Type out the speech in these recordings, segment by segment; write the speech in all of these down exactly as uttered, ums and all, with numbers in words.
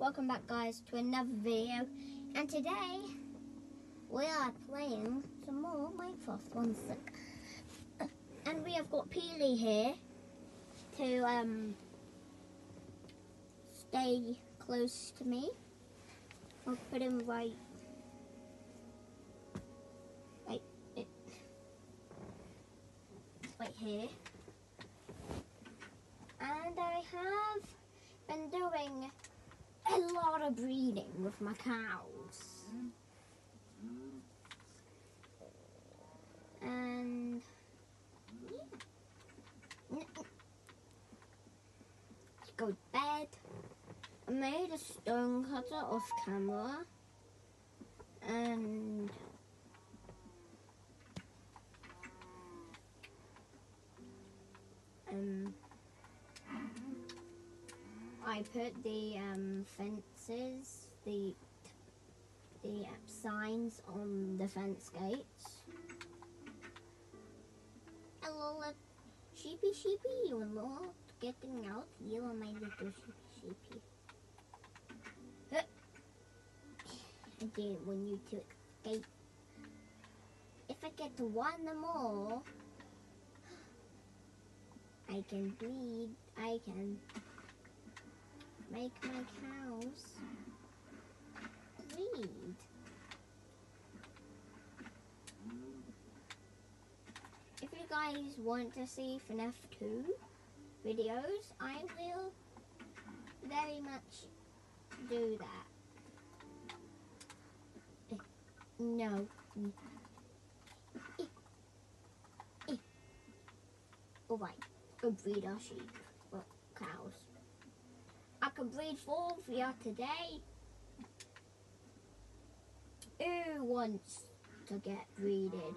welcome back guys to another video, and today we are playing some more Minecraft. One sec. And we have got Peely here to um stay close to me. I'll put him right right it, right here. And I have been doing a lot of breeding with my cows. And yeah. Let's go to bed. I made a stone cutter off camera. And um I put the um, fences, the the uh, signs on the fence gates. Hello, uh, sheepy sheepy, you are not getting out. You are my little sheepy sheepy. Huh. I didn't want you to escape. If I get one more, I can breed. I can make my cows breed. If you guys want to see F NAF two videos, I will very much do that. Eh, No. Eh, eh. Alright, go breed our sheep, or cows. I can breed four for you today. Who wants to get breeded?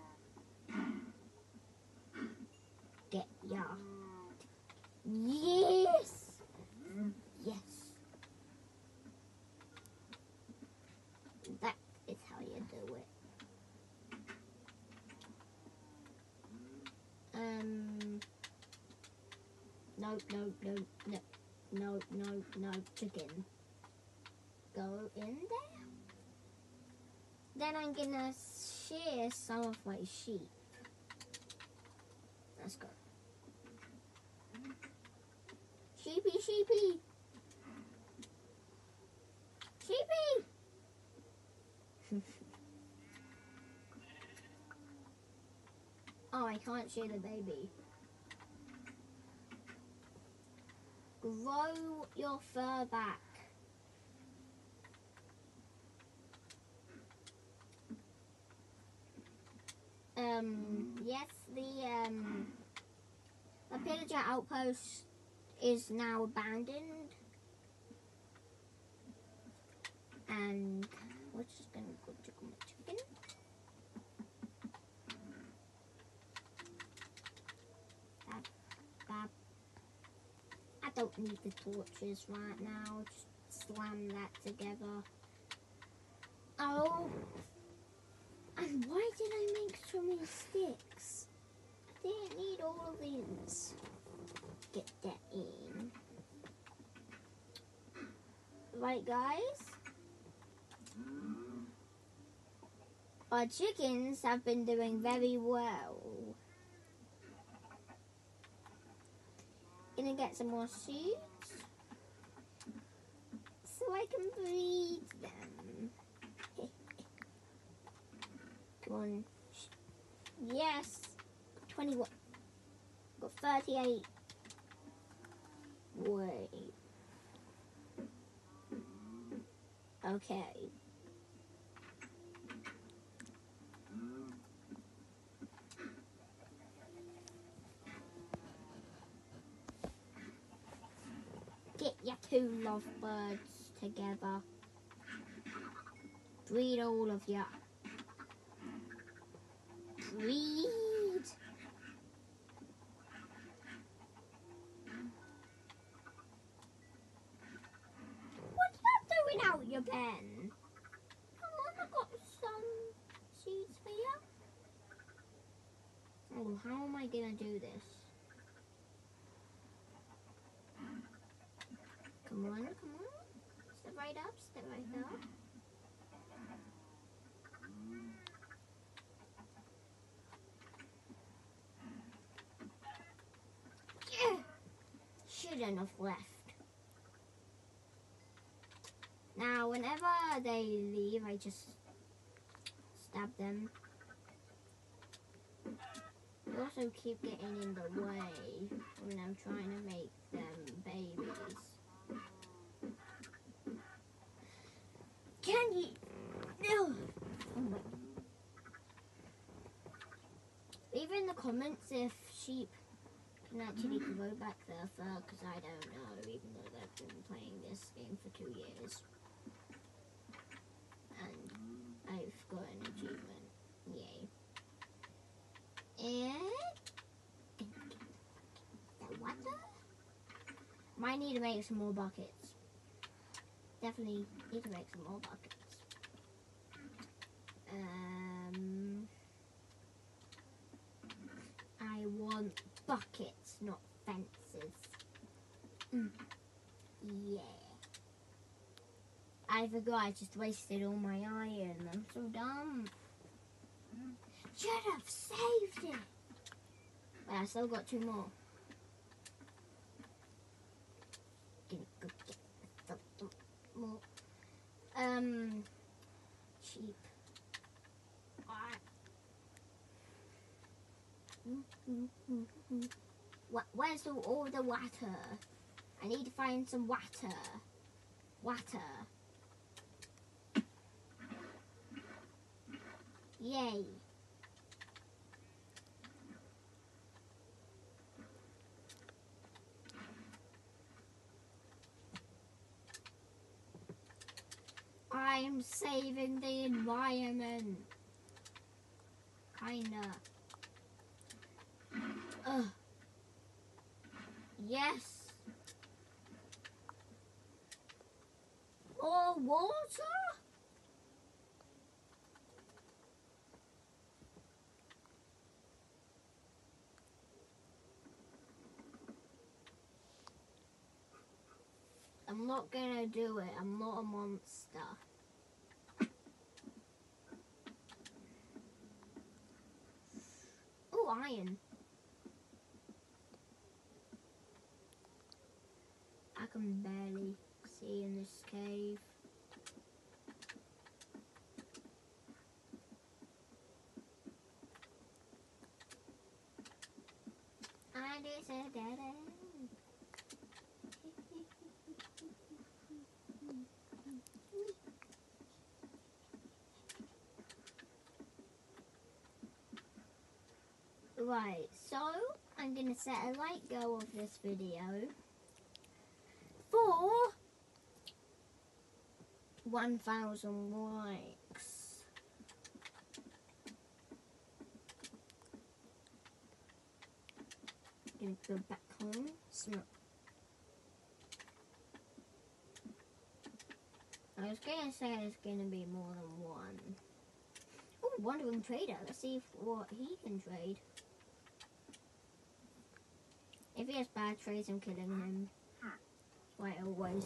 Get ya. Yes! Yes. That is how you do it. Um. No, no, no, no. No, no, no, chicken. Go in there. Then I'm gonna shear some of my sheep. Let's go. Sheepy, sheepy. Sheepy. Oh, I can't shear the baby. Grow your fur back. Um, yes, the um, the pillager outpost is now abandoned, and we're just gonna go chicken chicken. Bab, bab. I don't need the torches right now. Just slam that together. Oh. And why did I make so many sticks? I didn't need all of these. Get that in. Right, guys? Our chickens have been doing very well. Gonna get some more seeds so I can breed them. Come on. Yes. twenty-one. Got thirty-eight. Wait. Okay. Get your two lovebirds together. Breed all of you. Breed. What are you doing out your pen? Come on, I got some seeds for you. Oh, how am I gonna do this? Come on, come on. right up, step right up. Yeah. Shouldn't have left. Now, whenever they leave, I just stab them. They also keep getting in the way when I'm trying to make them babies. Can you? No. Oh my. Leave in the comments if sheep can actually grow back their fur, because I don't know, even though they've been playing this game for two years. And I've got an achievement. Yay. And the water? Might need to make some more buckets. Definitely need to make some more buckets. Um, I want buckets, not fences. Mm. Yeah. I forgot I just wasted all my iron. I'm so dumb. Should have saved it. But I still got two more. Gonna go get some more. Um, sheep. What? Where's the, all the water? I need to find some water. Water. Yay. I'm saving the environment. Kinda. Ugh. Yes. More water? I'm not gonna do it. I'm not a monster. Oh, iron. I can barely see in this cave. And it's a dead end. Right, so I'm gonna set a like go of this video for one thousand likes. Gonna go back home. Smart. I was gonna say it's gonna be more than one. Oh, Wandering Trader. Let's see if, what he can trade. If he has bad trades, I'm killing him. Like always.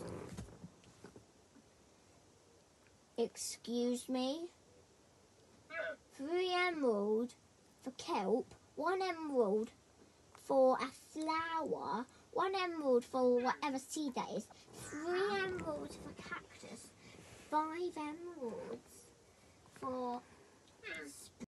Excuse me? Three emerald for kelp, one emerald for a flower, one emerald for whatever seed that is, three emeralds for cactus, five emeralds.